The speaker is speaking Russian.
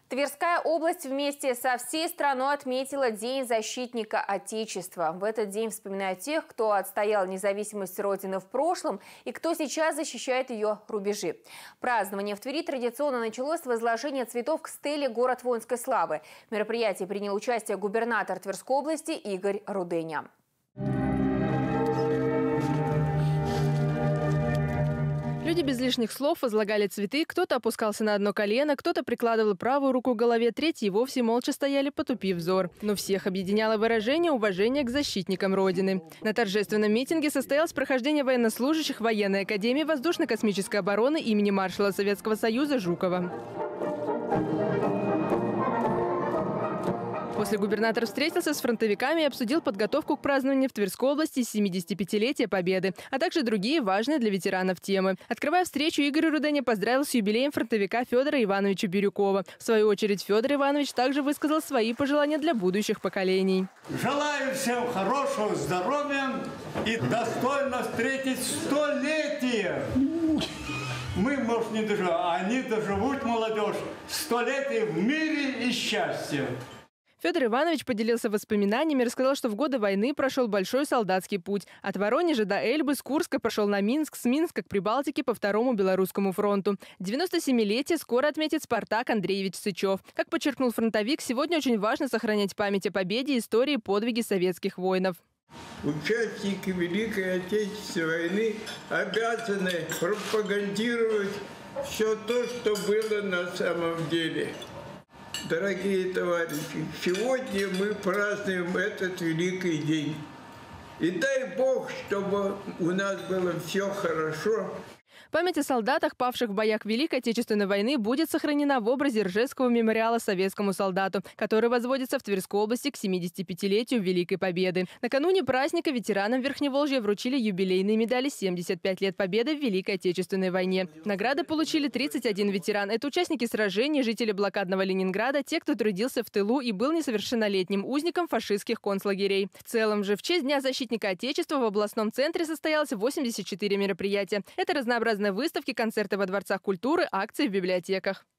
Тверская область вместе со всей страной отметила День защитника Отечества. В этот день вспоминают тех, кто отстоял независимость Родины в прошлом и кто сейчас защищает ее рубежи. Празднование в Твери традиционно началось с возложения цветов к стеле «Город воинской славы». В мероприятии принял участие губернатор Тверской области Игорь Руденя. Люди без лишних слов возлагали цветы, кто-то опускался на одно колено, кто-то прикладывал правую руку к голове, третьи вовсе молча стояли, потупив взор. Но всех объединяло выражение уважения к защитникам Родины. На торжественном митинге состоялось прохождение военнослужащих военной академии воздушно-космической обороны имени маршала Советского Союза Жукова. После губернатор встретился с фронтовиками и обсудил подготовку к празднованию в Тверской области 75-летия Победы, а также другие важные для ветеранов темы. Открывая встречу, Игорь Руденя поздравил с юбилеем фронтовика Федора Ивановича Бирюкова. В свою очередь, Федор Иванович также высказал свои пожелания для будущих поколений. Желаю всем хорошего здоровья и достойно встретить столетие. Мы, может, не доживем, а они доживут, молодежь, столетие в мире и счастье. Федор Иванович поделился воспоминаниями, рассказал, что в годы войны прошел большой солдатский путь. От Воронежа до Эльбы, с Курска прошел на Минск, с Минска к Прибалтике по Второму Белорусскому фронту. 97-летие скоро отметит Спартак Андреевич Сычев. Как подчеркнул фронтовик, сегодня очень важно сохранять память о победе, истории, подвиги советских воинов. Участники Великой Отечественной войны обязаны пропагандировать все то, что было на самом деле. Дорогие товарищи, сегодня мы празднуем этот великий день. И дай Бог, чтобы у нас было все хорошо. Память о солдатах, павших в боях Великой Отечественной войны, будет сохранена в образе Ржевского мемориала советскому солдату, который возводится в Тверской области к 75-летию Великой Победы. Накануне праздника ветеранам Верхневолжья вручили юбилейные медали «75 лет Победы в Великой Отечественной войне». Награды получили 31 ветеран. Это участники сражений, жители блокадного Ленинграда, те, кто трудился в тылу и был несовершеннолетним узником фашистских концлагерей. В целом же в честь Дня защитника Отечества в областном центре состоялось 84 мероприятия. Это разнообразные выставки, концерты во дворцах культуры, акции в библиотеках.